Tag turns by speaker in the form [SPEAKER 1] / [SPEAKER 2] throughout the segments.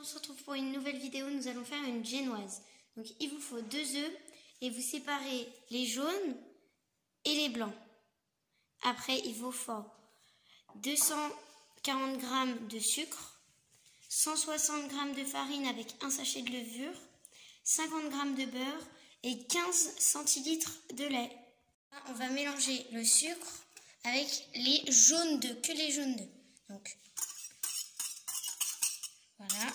[SPEAKER 1] On se retrouve pour une nouvelle vidéo, nous allons faire une génoise. Donc il vous faut 2 œufs et vous séparez les jaunes et les blancs. Après il vous faut 240 g de sucre, 160 g de farine avec un sachet de levure, 50 g de beurre et 15 centilitres de lait. On va mélanger le sucre avec les jaunes d'œufs, que les jaunes d'œufs. Donc voilà.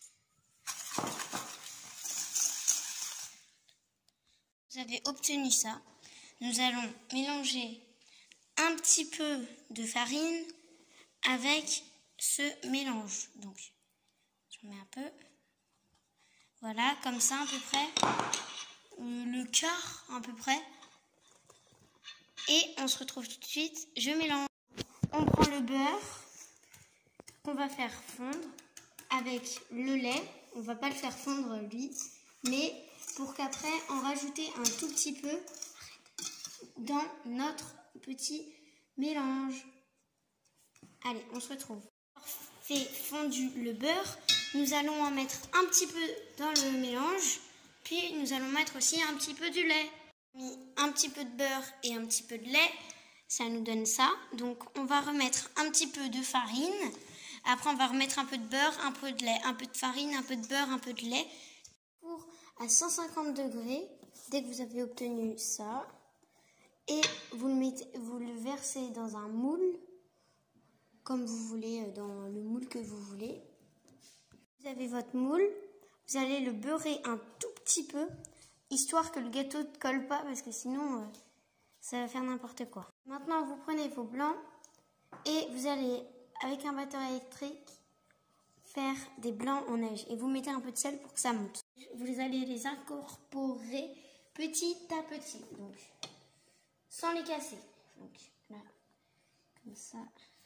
[SPEAKER 1] Vous avez obtenu ça. Nous allons mélanger un petit peu de farine avec ce mélange. Donc, j'en mets un peu. Voilà, comme ça à peu près. Le quart à peu près. Et on se retrouve tout de suite. Je mélange. On prend le beurre qu'on va faire fondre avec le lait. On ne va pas le faire fondre lui, mais pour qu'après on rajoute un tout petit peu dans notre petit mélange. Allez, on se retrouve. Fait fondu le beurre, nous allons en mettre un petit peu dans le mélange, puis nous allons mettre aussi un petit peu du lait. Un petit peu de beurre et un petit peu de lait, ça nous donne ça. Donc on va remettre un petit peu de farine. Après on va remettre un peu de beurre, un peu de lait, un peu de farine, un peu de beurre, un peu de lait. Pour à 150 degrés, dès que vous avez obtenu ça, et vous le versez dans un moule, comme vous voulez, dans le moule que vous voulez. Vous avez votre moule, vous allez le beurrer un tout petit peu, histoire que le gâteau ne colle pas, parce que sinon ça va faire n'importe quoi. Maintenant vous prenez vos blancs et vous allez, avec un batteur électrique, faire des blancs en neige. Et vous mettez un peu de sel pour que ça monte. Vous allez les incorporer petit à petit, donc sans les casser. Donc là, comme ça.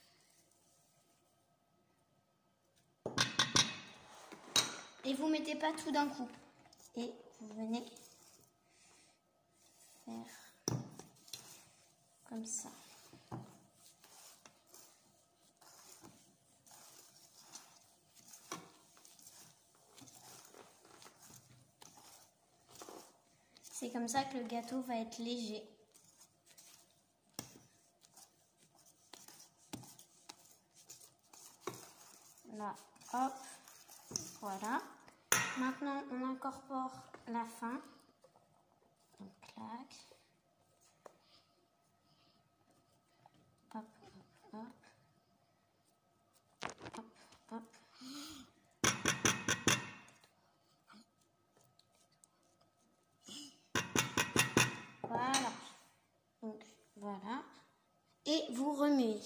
[SPEAKER 1] Et vous mettez pas tout d'un coup. Et vous venez faire comme ça. C'est comme ça que le gâteau va être léger. Là, hop, voilà. Maintenant, on incorpore la fin. Donc, clac. Hop, hop, hop. Hop, hop. Voilà. Donc, voilà. Et vous remuez.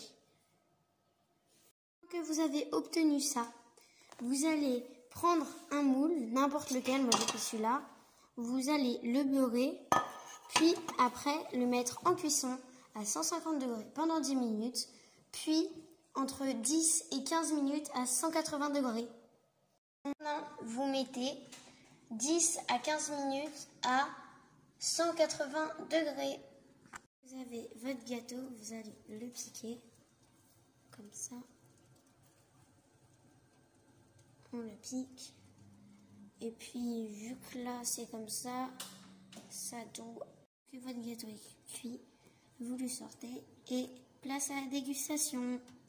[SPEAKER 1] Que vous avez obtenu ça, vous allez prendre un moule, n'importe lequel, moi j'ai pris celui-là, vous allez le beurrer, puis après le mettre en cuisson à 150 degrés pendant 10 minutes, puis entre 10 et 15 minutes à 180 degrés. Maintenant, vous mettez 10 à 15 minutes à 180 degrés. Vous avez votre gâteau, vous allez le piquer comme ça. On le pique. Et puis, vu que là, c'est comme ça, ça doit... Que votre gâteau est cuit, vous le sortez et place à la dégustation.